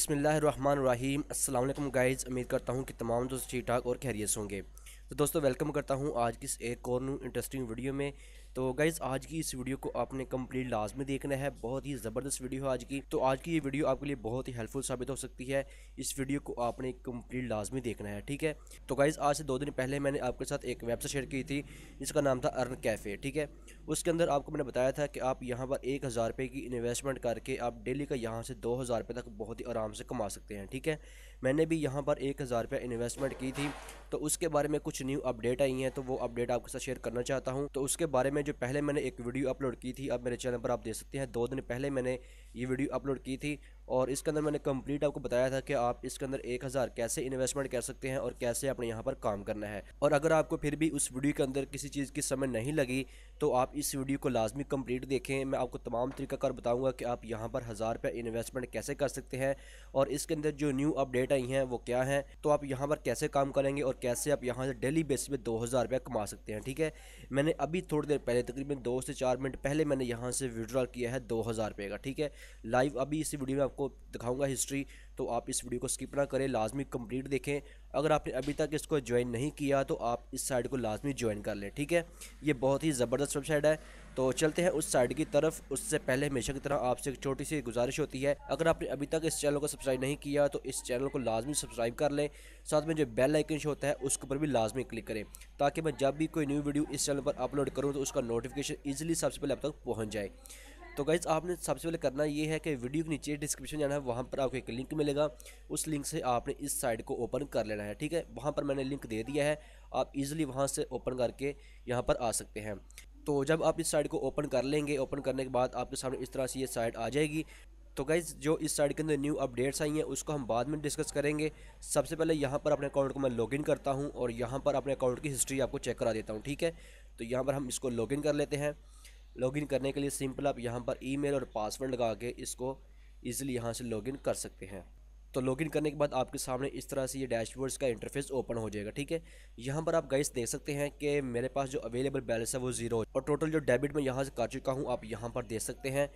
बिस्मिल्लाहिर्रहमानिर्रहीम। अस्सलाम वालेकुम गाइज़, उम्मीद करता हूँ कि तमाम दोस्त ठीक ठाक और खैरियत से होंगे। तो दोस्तों वेलकम करता हूँ आज की इस एक और न्यू इंटरेस्टिंग वीडियो में। तो गाइज़ आज की इस वीडियो को आपने कंप्लीट लाजमी देखना है, बहुत ही ज़बरदस्त वीडियो है आज की। तो आज की ये वीडियो आपके लिए बहुत ही हेल्पफुल साबित हो सकती है, इस वीडियो को आपने कंप्लीट लाजमी देखना है, ठीक है। तो गाइज़ आज से 2 दिन पहले मैंने आपके साथ एक वेबसाइट शेयर की थी जिसका नाम था earncaffe, ठीक है। उसके अंदर आपको मैंने बताया था कि आप यहाँ पर 1000 रुपये की इन्वेस्टमेंट करके आप डेली का यहाँ से 2000 रुपये तक बहुत ही आराम से कमा सकते हैं, ठीक है। मैंने भी यहाँ पर 1000 रुपये इन्वेस्टमेंट की थी, तो उसके बारे में कुछ न्यू अपडेट आई हैं, तो वो अपडेट आपके साथ शेयर करना चाहता हूँ। तो उसके बारे में जो पहले मैंने एक वीडियो अपलोड की थी, अब मेरे चैनल पर आप देख सकते हैं 2 दिन पहले मैंने ये वीडियो अपलोड की थी और इसके अंदर मैंने कंप्लीट आपको बताया था कि आप इसके अंदर 1000 कैसे इन्वेस्टमेंट कर सकते हैं और कैसे अपने यहाँ पर काम करना है। और अगर आपको फिर भी उस वीडियो के अंदर किसी चीज़ की समझ नहीं लगी तो आप इस वीडियो को लाजमी कंप्लीट देखें। मैं आपको तमाम तरीकाकार बताऊंगा कि आप यहाँ पर 1000 रुपये इन्वेस्टमेंट कैसे कर सकते हैं और इसके अंदर जो न्यू अपडेट आई हैं वो क्या हैं, तो आप यहाँ पर कैसे काम करेंगे और कैसे आप यहाँ से डेली बेसिस पे 2000 रुपये कमा सकते हैं, ठीक है। मैंने अभी थोड़ी देर पहले तकरीबन 2 से 4 मिनट पहले मैंने यहाँ से विड्रॉल किया है 2000 रुपये का, ठीक है। लाइव अभी इस वीडियो में आपको दिखाऊंगा हिस्ट्री, तो आप इस वीडियो को स्किप ना करें, लाजमी कंप्लीट देखें। अगर आपने अभी तक इसको ज्वाइन नहीं किया तो आप इस साइट को लाजमी ज्वाइन कर लें, ठीक है। ये बहुत ही ज़बरदस्त वेबसाइट है। तो चलते हैं उस साइट की तरफ। उससे पहले हमेशा की तरह आपसे एक छोटी सी गुजारिश होती है, अगर आपने अभी तक इस चैनल को सब्सक्राइब नहीं किया तो इस चैनल को लाजमी सब्सक्राइब कर लें, साथ में जो बेल आइकन शो होता है उसके ऊपर भी लाजमी क्लिक करें, ताकि मैं जब भी कोई न्यू वीडियो इस चैनल पर अपलोड करूँ तो उसका नोटिफिकेशन ईजिली सबसे पहले आप तक पहुँच जाए। तो गाइज़ आपने सबसे पहले करना ये है कि वीडियो के नीचे डिस्क्रिप्शन जाना है, वहाँ पर आपको एक लिंक मिलेगा, उस लिंक से आपने इस साइट को ओपन कर लेना है, ठीक है। वहाँ पर मैंने लिंक दे दिया है, आप इजीली वहाँ से ओपन करके यहाँ पर आ सकते हैं। तो जब आप इस साइट को ओपन कर लेंगे, ओपन करने के बाद आपके सामने इस तरह से ये साइट आ जाएगी। तो गाइज़ जो इस साइट के अंदर न्यू अपडेट्स आई हैं उसको हम बाद में डिस्कस करेंगे। सबसे पहले यहाँ पर अपने अकाउंट को मैं लॉगिन करता हूँ और यहाँ पर अपने अकाउंट की हिस्ट्री आपको चेक करा देता हूँ, ठीक है। तो यहाँ पर हम इसको लॉगिन कर लेते हैं। लॉगिन करने के लिए सिंपल आप यहाँ पर ईमेल और पासवर्ड लगा के इसको ईजिली यहाँ से लॉगिन कर सकते हैं। तो लॉगिन करने के बाद आपके सामने इस तरह से ये डैशबोर्ड्स का इंटरफेस ओपन हो जाएगा, ठीक है। यहाँ पर आप गाइस देख सकते हैं कि मेरे पास जो अवेलेबल बैलेंस है वो 0 और टोटल जो डेबिट मैं यहाँ से कर चुका हूँ आप यहाँ पर देख सकते हैं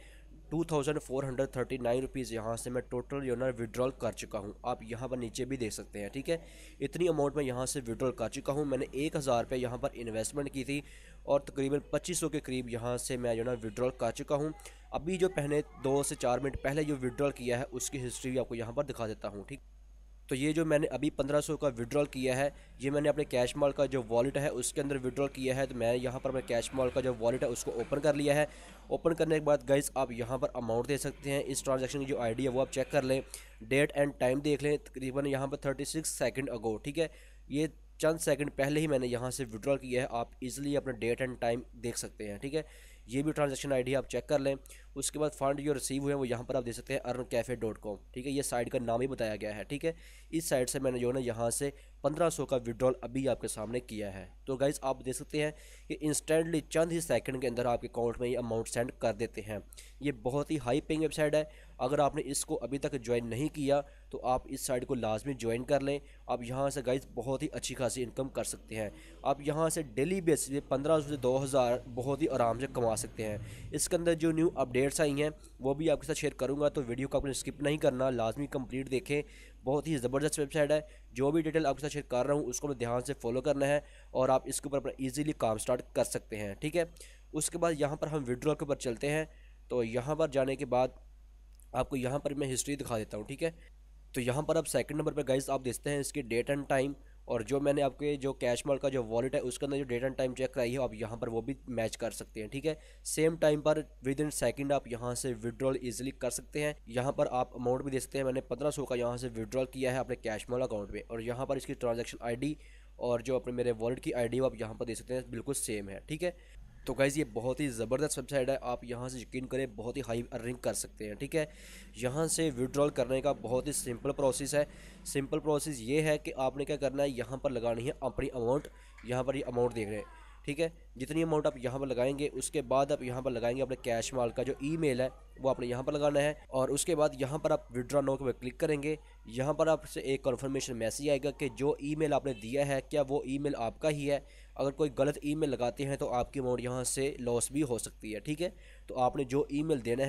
2439 रुपीज़ यहाँ से मैं टोटल जो ना विड्रॉल कर चुका हूँ। आप यहाँ पर नीचे भी देख सकते हैं, ठीक है। इतनी अमाउंट मैं यहाँ से विड्रॉल कर चुका हूँ। मैंने 1000 रुपये यहाँ पर इन्वेस्टमेंट की थी और तकरीबन 2500 के करीब यहाँ से मैं जो ना विड्रॉल कर चुका हूँ। अभी जो पहले 2 से 4 मिनट पहले जो विड्रॉल किया है उसकी हिस्ट्री भी आपको यहाँ पर दिखा देता हूँ, ठीक। तो ये जो मैंने अभी 1500 का विड्रॉल किया है, ये मैंने अपने कैश मॉल का जो वॉलेट है उसके अंदर विड्रॉल किया है। तो मैं यहाँ पर अपने कैश मॉल का जो वॉलेट है उसको ओपन कर लिया है। ओपन करने के बाद गाइस आप यहाँ पर अमाउंट दे सकते हैं। इस ट्रांजैक्शन की जो आईडी है वो आप चेक कर लें, डेट एंड टाइम देख लें, तकरीबन यहाँ पर 36 सेकंड अगो, ठीक है। ये चंद सेकंड पहले ही मैंने यहाँ से विड्रॉल किया है। आप इजीली अपना डेट एंड टाइम देख सकते हैं, ठीक है। ये भी ट्रांजैक्शन आईडी आप चेक कर लें। उसके बाद फंड जो रिसीव हुए हैं वो यहाँ पर आप देख सकते हैं earncaffe.com, ठीक है। ये साइट का नाम ही बताया गया है, ठीक है। इस साइट से मैंने जो है ना यहाँ से 1500 का विड्रॉल अभी आपके सामने किया है। तो गाइज़ आप देख सकते हैं कि इंस्टेंटली चंद ही सेकंड के अंदर आपके अकाउंट में ये अमाउंट सेंड कर देते हैं। ये बहुत ही हाई पेइंग वेबसाइट है। अगर आपने इसको अभी तक ज्वाइन नहीं किया तो आप इस साइट को लाजमी ज्वाइन कर लें। आप यहाँ से गाइज़ बहुत ही अच्छी खासी इनकम कर सकते हैं। आप यहाँ से डेली बेसिस पे 1500 से 2000 बहुत ही आराम से कमा सकते हैं। इसके अंदर जो न्यू अपडेट्स आई हैं वो भी आपके साथ शेयर करूँगा, तो वीडियो को आपने स्किप नहीं करना, लाजमी कंप्लीट देखें। बहुत ही ज़बरदस्त वेबसाइट है। जो भी डिटेल आपके साथ शेयर कर रहा हूँ उसको ध्यान से फॉलो करना है और आप इसके ऊपर अपना ईजिली काम स्टार्ट कर सकते हैं, ठीक है। उसके बाद यहाँ पर हम विड्रॉल के ऊपर चलते हैं। तो यहाँ पर जाने के बाद आपको यहाँ पर मैं हिस्ट्री दिखा देता हूँ, ठीक है। तो यहाँ पर आप सेकंड नंबर पर गाइस आप देखते हैं इसकी डेट एंड टाइम, और जो मैंने आपके जो कैश मॉल का जो वॉलेट है उसके अंदर जो डेट एंड टाइम चेक कराई है आप यहाँ पर वो भी मैच कर सकते हैं, ठीक है। सेम टाइम पर विद इन सेकंड आप यहाँ से विड्रॉल इजीली कर सकते हैं। यहाँ पर आप अमाउंट भी दे सकते हैं। मैंने 1500 का यहाँ से विड्रॉल किया है अपने कैश मॉल अकाउंट में, और यहाँ पर इसकी ट्रांजेक्शन आई और जो अपने मेरे वॉलेट की आई आप यहाँ पर दे सकते हैं, बिल्कुल सेम है, ठीक है। तो गाइज़ ये बहुत ही ज़बरदस्त वेबसाइट है। आप यहाँ से यकीन करें बहुत ही हाई अर्निंग कर सकते हैं, ठीक है। यहाँ से विड्रॉल करने का बहुत ही सिंपल प्रोसेस है। सिंपल प्रोसेस ये है कि आपने क्या करना है, यहाँ पर लगानी है अपनी अमाउंट। यहाँ पर ये अमाउंट देख रहे हैं, ठीक है। जितनी अमाउंट आप यहाँ पर लगाएंगे उसके बाद आप यहाँ पर लगाएंगे अपने कैश माल का जो ईमेल है वो आपने यहाँ पर लगाना है, और उसके बाद यहाँ पर आप विड्रॉ नाउ पर क्लिक करेंगे। यहाँ पर आपसे एक कन्फर्मेशन मैसेज आएगा कि जो ईमेल आपने दिया है क्या वो ईमेल आपका ही है। अगर कोई गलत ईमेल लगाते हैं तो आपकी अमाउंट यहाँ से लॉस भी हो सकती है, ठीक है। तो आपने जो ईमेल देना है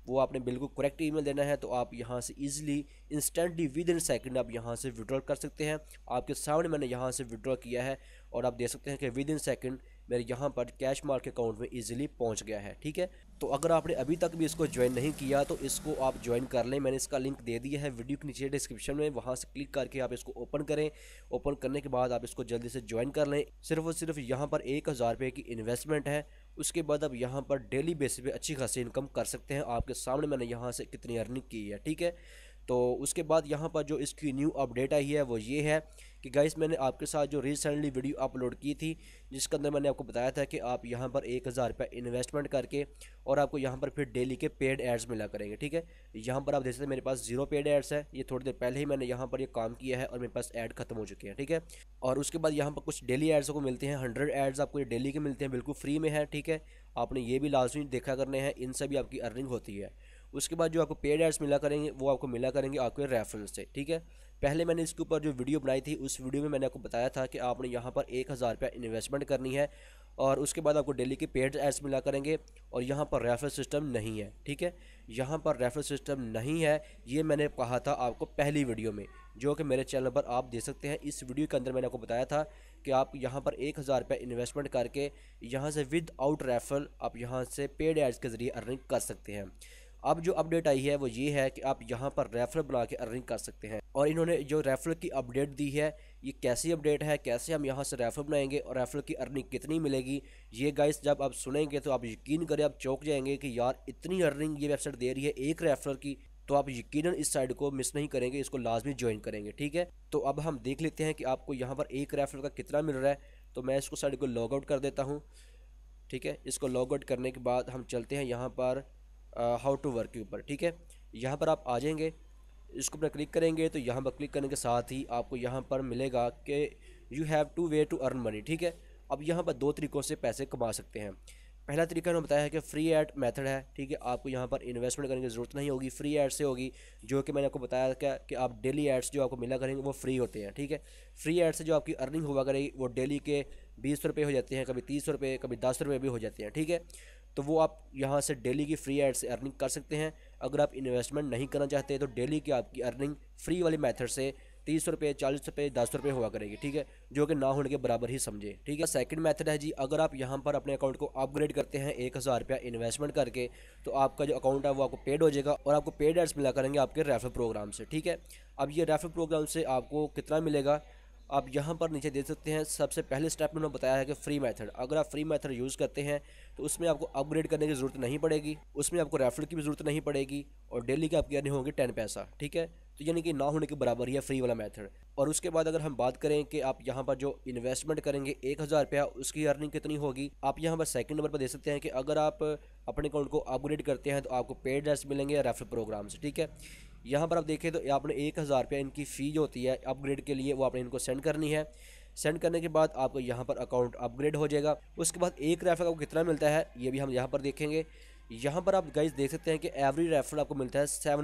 वो आपने बिल्कुल करेक्ट ईमेल देना है, तो आप यहाँ से easily instantly within second आप यहाँ से विड्रॉल कर सकते हैं। आपके सामने मैंने यहाँ से विड्रॉ किया है और आप देख सकते हैं कि विद इन सेकंड मेरे यहाँ पर कैश मार्क के अकाउंट में इजीली पहुँच गया है। ठीक है, तो अगर आपने अभी तक भी इसको ज्वाइन नहीं किया तो इसको आप ज्वाइन कर लें। मैंने इसका लिंक दे दिया है वीडियो के नीचे डिस्क्रिप्शन में, वहाँ से क्लिक करके आप इसको ओपन करें। ओपन करने के बाद आप इसको जल्दी से ज्वाइन कर लें। सिर्फ और सिर्फ यहाँ पर 1000 रुपये की इन्वेस्टमेंट है। उसके बाद आप यहाँ पर डेली बेसिस पे अच्छी खासी इनकम कर सकते हैं। आपके सामने मैंने यहाँ से कितनी अर्निंग की है। ठीक है, तो उसके बाद यहाँ पर जो इसकी न्यू अपडेट आई है वो ये है कि गाइस मैंने आपके साथ जो रिसेंटली वीडियो अपलोड की थी जिसके अंदर मैंने आपको बताया था कि आप यहाँ पर 1000 रुपये इन्वेस्टमेंट करके और आपको यहाँ पर फिर डेली के पेड एड्स मिला करेंगे। ठीक है, यहाँ पर आप देख सकते हैं मेरे पास 0 पेड एड्स है। ये थोड़ी देर पहले ही मैंने यहाँ पर ये काम किया है और मेरे पास ऐड खत्म हो चुके हैं। ठीक है, और उसके बाद यहाँ पर कुछ डेली एड्स को मिलते हैं, 100 एड्स आपको ये डेली के मिलते हैं, बिल्कुल फ्री में है। ठीक है, आपने ये भी लाजमी देखा करने हैं, इनसे भी आपकी अर्निंग होती है। उसके बाद जो आपको पेड एड्स मिला करेंगे वो आपको मिला करेंगे आपके रेफरल से। ठीक है, पहले मैंने इसके ऊपर जो वीडियो बनाई थी उस वीडियो में मैंने आपको बताया था कि आपने यहाँ पर 1000 रुपया इन्वेस्टमेंट करनी है और उसके बाद आपको डेली के पेड एड्स मिला करेंगे और यहाँ पर रेफरल सिस्टम नहीं है। ठीक है, यहाँ पर रेफरल सिस्टम नहीं है, ये मैंने कहा था आपको पहली वीडियो में, जो कि मेरे चैनल पर आप देख सकते हैं। इस वीडियो के अंदर मैंने आपको बताया था कि आप यहाँ पर 1000 रुपये इन्वेस्टमेंट करके यहाँ से विद आउट रेफरल आप यहाँ से पेड एड्स के ज़रिए अर्निंग कर सकते हैं। अब जो अपडेट आई है वो ये है कि आप यहाँ पर रेफरल बना के अर्निंग कर सकते हैं। और इन्होंने जो रेफरल की अपडेट दी है, ये कैसी अपडेट है, कैसे हम यहाँ से रेफरल बनाएंगे और रेफरल की अर्निंग कितनी मिलेगी, ये गाइस जब आप सुनेंगे तो आप यकीन करें आप चौंक जाएंगे कि यार इतनी अर्निंग ये वेबसाइट दे रही है एक रेफरल की। तो आप यकीनन इस साइड को मिस नहीं करेंगे, इसको लाजमी ज्वाइन करेंगे। ठीक है, तो अब हम देख लेते हैं कि आपको यहाँ पर एक रेफरल का कितना मिल रहा है। तो मैं इसको साइड को लॉग आउट कर देता हूँ। ठीक है, इसको लॉग आउट करने के बाद हम चलते हैं यहाँ पर हाउ टू वर्क के ऊपर। ठीक है, यहाँ पर आप आ जाएंगे, इसको पर क्लिक करेंगे तो यहाँ पर क्लिक करने के साथ ही आपको यहाँ पर मिलेगा कि you have two way to earn money. ठीक है, अब यहाँ पर 2 तरीक़ों से पैसे कमा सकते हैं। पहला तरीका उन्होंने बताया है कि फ्री ऐड मेथड है। ठीक है, आपको यहाँ पर इन्वेस्टमेंट करने की ज़रूरत नहीं होगी, फ्री ऐड से होगी, जो कि मैंने आपको बताया क्या कि आप डेली एड्स जो आपको मिला करेंगे वो फ्री होते हैं। ठीक है, फ्री ऐड से जो आपकी अर्निंग हुआ करेगी वो डेली के 20 रुपये हो जाते हैं, कभी 30 रुपये, कभी 10 रुपये भी हो जाते हैं। ठीक है, तो वो आप यहाँ से डेली की फ्री एड से अर्निंग कर सकते हैं। अगर आप इन्वेस्टमेंट नहीं करना चाहते तो डेली की आपकी अर्निंग फ्री वाली मेथड से 30 रुपये, 40 रुपये, 10 रुपये हुआ करेगी। ठीक है, जो कि ना होने के बराबर ही समझे। ठीक है, सेकंड मेथड है जी, अगर आप यहाँ पर अपने अकाउंट को अपग्रेड करते हैं 1000 रुपया इन्वेस्टमेंट करके, तो आपका जो अकाउंट है वो आपको पेड हो जाएगा और आपको पेड एड्स मिला करेंगे आपके रेफर प्रोग्राम से। ठीक है, अब ये रेफर प्रोग्राम से आपको कितना मिलेगा आप यहाँ पर नीचे देख सकते हैं। सबसे पहले स्टेप में उन्होंने बताया है कि फ्री मेथड, अगर आप फ्री मेथड यूज़ करते हैं तो उसमें आपको अपग्रेड करने की ज़रूरत नहीं पड़ेगी, उसमें आपको रेफरल की भी ज़रूरत नहीं पड़ेगी और डेली की आपकी अर्निंग होगी 10 पैसा। ठीक है, तो यानी कि ना होने के बराबर ही है फ्री वाला मेथड। और उसके बाद अगर हम बात करें कि आप यहाँ पर जो इन्वेस्टमेंट करेंगे 1000 रुपया, उसकी अर्निंग कितनी होगी, आप यहाँ पर सेकंड नंबर पर देख सकते हैं कि अगर आप अपने अकाउंट को अपग्रेड करते हैं तो आपको पेड एड्स मिलेंगे रेफरल प्रोग्राम से। ठीक है, यहाँ पर आप देखें तो आपने 1000 रुपया इनकी फ़ी जो होती है अपग्रेड के लिए वो आपने इनको सेंड करनी है। सेंड करने के बाद आपको यहाँ पर अकाउंट अपग्रेड हो जाएगा। उसके बाद एक रेफरल आपको कितना मिलता है ये भी हम यहाँ पर देखेंगे। यहाँ पर आप गाइस देख सकते हैं कि एवरी रेफरल आपको मिलता है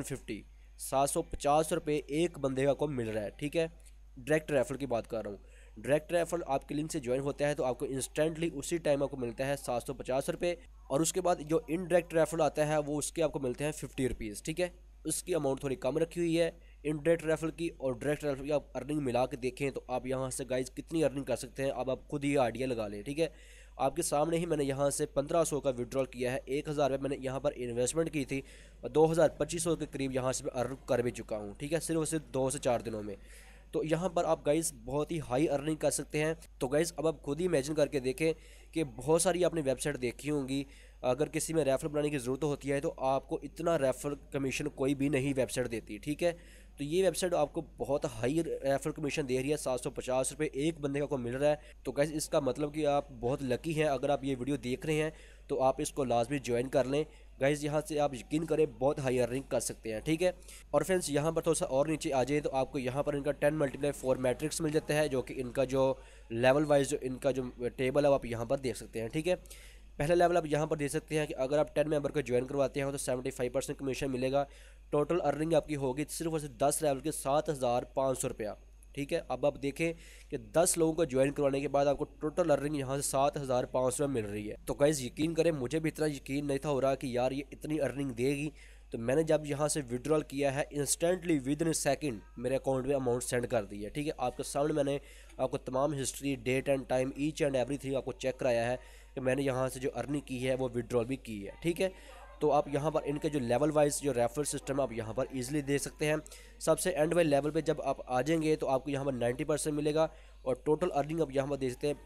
750 रुपये एक बंदे को मिल रहा है। ठीक है, डायरेक्ट रेफरल की बात कर रहा हूँ। डायरेक्ट रेफरल आपके लिंक से ज्वाइन होता है तो आपको इंस्टेंटली उसी टाइम आपको मिलता है 750 रुपये। और उसके बाद जो इनडायरेक्ट रेफरल आता है वो उसके आपको मिलते हैं 50 रुपीज़। ठीक है, उसकी अमाउंट थोड़ी कम रखी हुई है इनडायरेक्ट रेफरल की और डायरेक्ट रेफरल की। आप अर्निंग मिला के देखें तो आप यहाँ से गाइज कितनी अर्निंग कर सकते हैं अब आप खुद ही आइडिया लगा लें। ठीक है, आपके सामने ही मैंने यहाँ से 1500 का विड्रॉल किया है, 1000 रुपये मैंने यहाँ पर इन्वेस्टमेंट की थी और 2000-2500 के करीब यहाँ से मैं अर्न कर भी चुका हूँ। ठीक है, सिर्फ और सिर्फ 2 से 4 दिनों में। तो यहाँ पर आप गाइस बहुत ही हाई अर्निंग कर सकते हैं। तो गाइस अब आप खुद ही इमेजिन करके देखें कि बहुत सारी आपने वेबसाइट देखी होंगी, अगर किसी में रेफरल बनाने की ज़रूरत होती है तो आपको इतना रेफरल कमीशन कोई भी नहीं वेबसाइट देती। ठीक है, तो ये वेबसाइट आपको बहुत हाई रेफरल कमीशन दे रही है, 750 रुपये एक बंदे का को मिल रहा है। तो गाइस इसका मतलब कि आप बहुत लकी हैं। अगर आप ये वीडियो देख रहे हैं तो आप इसको लाजमी ज्वाइन कर लें गाइस, यहाँ से आप यकीन करें बहुत हाई अर्निंग कर सकते हैं। ठीक है, और फ्रेंड्स यहाँ पर थोड़ा सा और नीचे आ जाए तो आपको यहाँ पर इनका 10×4 मैट्रिक्स मिल जाता है, जो कि इनका जो लेवल वाइज जो इनका जो टेबल है वो आप यहाँ पर देख सकते हैं। ठीक है, पहला लेवल आप यहाँ पर देख सकते हैं कि अगर आप 10 मेंबर को ज्वाइन करवाते हैं तो 75% कमीशन मिलेगा। टोटल अर्निंग आपकी होगी सिर्फ और सिर्फ 10 लेवल के 7500 रुपया। ठीक है, अब आप देखें कि 10 लोगों को ज्वाइन करवाने के बाद आपको टोटल अर्निंग यहाँ से 7500 मिल रही है। तो गाइस यकीन करें, मुझे भी इतना यकीन नहीं था हो रहा कि यार ये इतनी अर्निंग देगी। तो मैंने जब यहाँ से विड्रॉल किया है इंस्टेंटली विद इन सेकंड मेरे अकाउंट में अमाउंट सेंड कर दी है। ठीक है, आपके सामने मैंने आपको तमाम history, date and time, each and everything आपको चेक कराया है कि मैंने यहाँ से जो अर्निंग की है वो विड्रॉल भी की है। ठीक है, तो आप यहाँ पर इनके जो लेवल वाइज जो रेफरल सिस्टम है आप यहाँ पर इजीली देख सकते हैं। सबसे एंड वाले लेवल पे जब आप आ जाएंगे तो आपको यहाँ पर 90% मिलेगा और टोटल अर्निंग आप यहाँ पर देख सकते हैं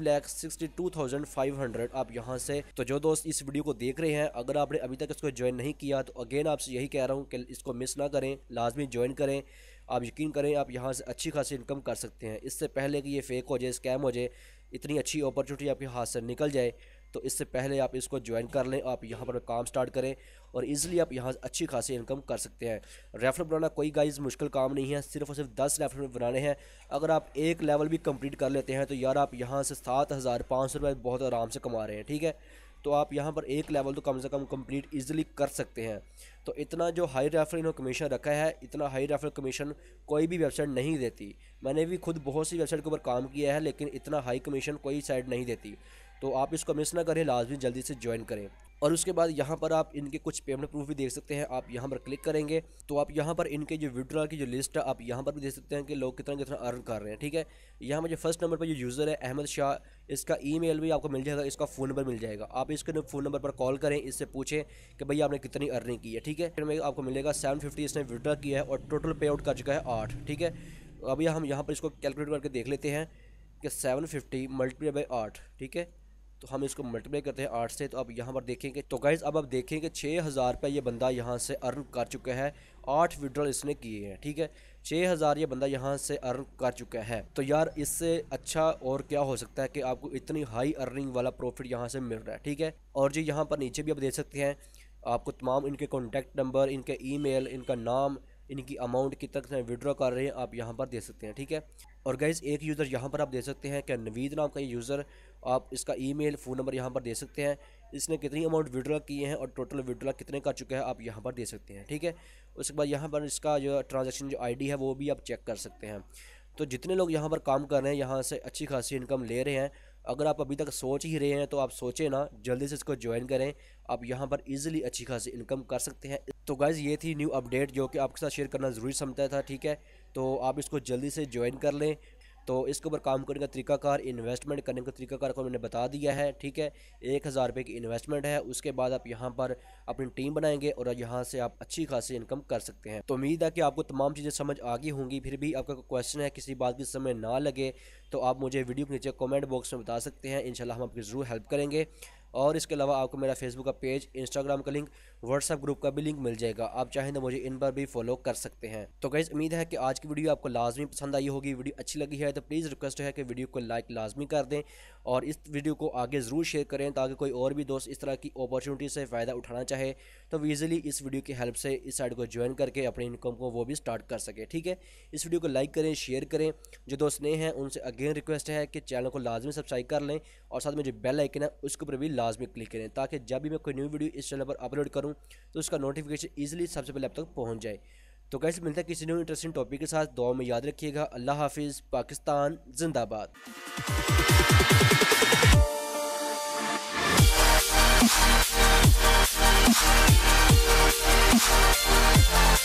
5,62,500 आप यहाँ से। तो जो दोस्त इस वीडियो को देख रहे हैं, अगर आपने अभी तक इसको ज्वाइन नहीं किया तो अगेन आपसे यही कह रहा हूँ कि इसको मिस ना करें, लाजमी ज्वाइन करें। आप यकीन करें आप यहाँ से अच्छी खासी इनकम कर सकते हैं। इससे पहले कि ये फेक हो जाए, स्कैम हो जाए, इतनी अच्छी अपॉर्चुनिटी आपके हाथ से निकल जाए, तो इससे पहले आप इसको ज्वाइन कर लें, आप यहाँ पर काम स्टार्ट करें और इजीली आप यहाँ से अच्छी खासी इनकम कर सकते हैं। रेफर बनाना कोई गाइस मुश्किल काम नहीं है, सिर्फ और सिर्फ 10 रेफर बनाने हैं। अगर आप एक लेवल भी कंप्लीट कर लेते हैं तो यार आप यहाँ से 7,500 रुपये बहुत आराम से कमा रहे हैं। ठीक है, तो आप यहाँ पर एक लेवल तो कम से कम कंप्लीट इजीली कर सकते हैं। तो इतना जो हाई रेफरल इन्होंने कमीशन रखा है, इतना हाई रेफरल कमीशन कोई भी वेबसाइट नहीं देती। मैंने भी खुद बहुत सी वेबसाइट के ऊपर काम किया है, लेकिन इतना हाई कमीशन कोई साइट नहीं देती। तो आप इसको मिस ना करें, लाजमी जल्दी से ज्वाइन करें। और उसके बाद यहाँ पर आप इनके कुछ पेमेंट प्रूफ भी देख सकते हैं। आप यहाँ पर क्लिक करेंगे तो आप यहाँ पर इनके जो विड्रॉल की जो लिस्ट है आप यहाँ पर भी देख सकते हैं कि लोग कितना कितना अर्न कर रहे हैं। ठीक है, यहाँ पर जो फर्स्ट नंबर पर जो यूज़र है अहमद शाह, इसका ईमेल भी आपको मिल जाएगा, इसका फ़ोन नंबर मिल जाएगा। आप इसके फ़ोन नंबर पर कॉल करें, इससे पूछें कि भैया आपने कितनी अर्निंग की है। ठीक है, फिर में आपको मिलेगा 750 इसने विड्रॉ किया है और टोटल पे आउट कर चुका है 8। ठीक है, अभी हम यहाँ पर इसको कैलकुलेट करके देख लेते हैं कि 750 मल्टीप्लाई बाई 8। ठीक है, तो हम इसको मल्टीप्लाई करते हैं 8 से। तो अब यहाँ पर देखेंगे तो गाइज अब आप देखेंगे 6,000 रुपये ये बंदा यहाँ से अर्न कर चुका है, 8 विड्रॉल इसने किए हैं। ठीक है, 6,000 ये बंदा यहाँ से अर्न कर चुका है। तो यार इससे अच्छा और क्या हो सकता है कि आपको इतनी हाई अर्निंग वाला प्रॉफिट यहाँ से मिल रहा है। ठीक है, और जी यहाँ पर नीचे भी आप देख सकते हैं आपको तमाम इनके कॉन्टैक्ट नंबर, इनके ईमेल, इनका नाम, इनकी अमाउंट कितना विड्रॉ कर रहे हैं आप यहाँ पर देख सकते हैं। ठीक है, और गाइज़ एक यूज़र यहाँ पर आप देख सकते हैं कि नवीद नाम का ये यूज़र, आप इसका ईमेल, फ़ोन नंबर यहाँ पर दे सकते हैं, इसने कितनी अमाउंट विड्रॉ किए हैं और टोटल विड्रॉ कितने कर चुका है आप यहाँ पर दे सकते हैं। ठीक है, उसके बाद यहाँ पर इसका जो ट्रांजैक्शन जो आईडी है वो भी आप चेक कर सकते हैं। तो जितने लोग यहाँ पर काम कर रहे हैं यहाँ से अच्छी खासी इनकम ले रहे हैं। अगर आप अभी तक सोच ही रहे हैं तो आप सोचें ना, जल्दी से इसको ज्वाइन करें, आप यहाँ पर इजीली अच्छी खासी इनकम कर सकते हैं। तो गाइज़ ये थी न्यू अपडेट जो कि आपके साथ शेयर करना ज़रूरी समझता था। ठीक है, तो आप इसको जल्दी से ज्वाइन कर लें। तो इसके ऊपर काम करने का तरीकाकार, इन्वेस्टमेंट करने का तरीकाकार को मैंने बता दिया है। ठीक है, 1,000 रुपये की इन्वेस्टमेंट है, उसके बाद आप यहाँ पर अपनी टीम बनाएंगे और यहाँ से आप अच्छी खासी इनकम कर सकते हैं। तो उम्मीद है कि आपको तमाम चीज़ें समझ आ गई होंगी। फिर भी आपका कोई क्वेश्चन है, किसी बात की समय ना लगे तो आप मुझे वीडियो के नीचे कमेंट बॉक्स में बता सकते हैं, इंशाल्लाह हम आपकी ज़रूर हेल्प करेंगे। और इसके अलावा आपको मेरा फेसबुक का पेज, इंस्टाग्राम का लिंक, व्हाट्सएप ग्रुप का भी लिंक मिल जाएगा, आप चाहें तो मुझे इन पर भी फॉलो कर सकते हैं। तो गाइस उम्मीद है कि आज की वीडियो आपको लाजमी पसंद आई होगी। वीडियो अच्छी लगी है तो प्लीज़ रिक्वेस्ट है कि वीडियो को लाइक लाजमी कर दें और इस वीडियो को आगे ज़रूर शेयर करें ताकि कोई और भी दोस्त इस तरह की अपॉर्चुनिटी से फ़ायदा उठाना चाहे तो ईजिली इस वीडियो की हेल्प से इस साइड को ज्वाइन करके अपनी इनकम को वो भी स्टार्ट कर सके। ठीक है, इस वीडियो को लाइक करें, शेयर करें। जो दोस्त नए हैं उनसे अगेन रिक्वेस्ट है कि चैनल को लाजमी सब्सक्राइब कर लें और साथ में जो बेल आइकन है उसके ऊपर भी लाजमी क्लिक करें ताकि जब भी मैं कोई न्यू वीडियो इस चैनल पर अपलोड करूं तो उसका नोटिफिकेशन ईजिली सबसे पहले आप तक पहुंच जाए। तो कैसे मिलता है किसी न्यू इंटरेस्टिंग टॉपिक के साथ। दुआ में याद रखिएगा। अल्लाह हाफिज़। पाकिस्तान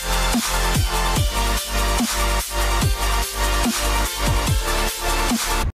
जिंदाबाद।